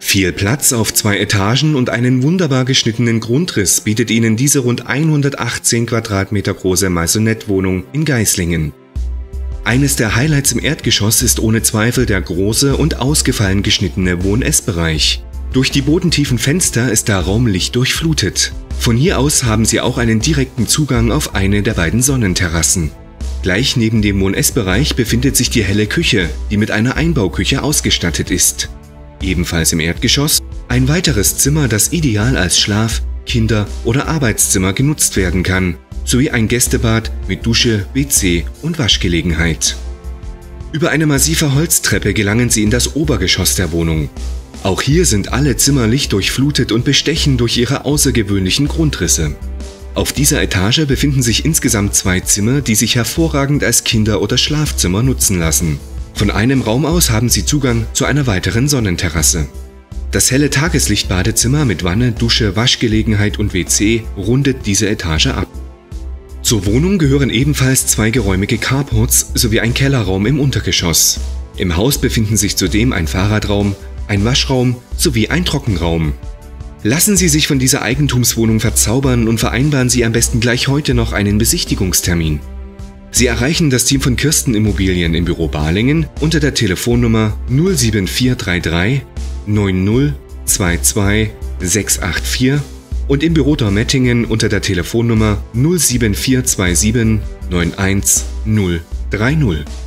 Viel Platz auf 2 Etagen und einen wunderbar geschnittenen Grundriss bietet Ihnen diese rund 118 Quadratmeter große Maisonette-Wohnung in Geislingen. Eines der Highlights im Erdgeschoss ist ohne Zweifel der große und ausgefallen geschnittene Wohn-Ess-Bereich. Durch die bodentiefen Fenster ist der Raum lichtdurchflutet. Von hier aus haben Sie auch einen direkten Zugang auf eine der beiden Sonnenterrassen. Gleich neben dem Wohn-Ess-Bereich befindet sich die helle Küche, die mit einer Einbauküche ausgestattet ist. Ebenfalls im Erdgeschoss ein weiteres Zimmer, das ideal als Schlaf-, Kinder- oder Arbeitszimmer genutzt werden kann, sowie ein Gästebad mit Dusche, WC und Waschgelegenheit. Über eine massive Holztreppe gelangen Sie in das Obergeschoss der Wohnung. Auch hier sind alle Zimmer lichtdurchflutet und bestechen durch ihre außergewöhnlichen Grundrisse. Auf dieser Etage befinden sich insgesamt 2 Zimmer, die sich hervorragend als Kinder- oder Schlafzimmer nutzen lassen. Von einem Raum aus haben Sie Zugang zu einer weiteren Sonnenterrasse. Das helle Tageslichtbadezimmer mit Wanne, Dusche, Waschgelegenheit und WC rundet diese Etage ab. Zur Wohnung gehören ebenfalls 2 geräumige Carports sowie ein Kellerraum im Untergeschoss. Im Haus befinden sich zudem ein Fahrradraum, ein Waschraum sowie ein Trockenraum. Lassen Sie sich von dieser Eigentumswohnung verzaubern und vereinbaren Sie am besten gleich heute noch einen Besichtigungstermin. Sie erreichen das Team von Kirsten Immobilien im Büro Balingen unter der Telefonnummer 07433 90 22 684 und im Büro Dormettingen unter der Telefonnummer 07427 91 030.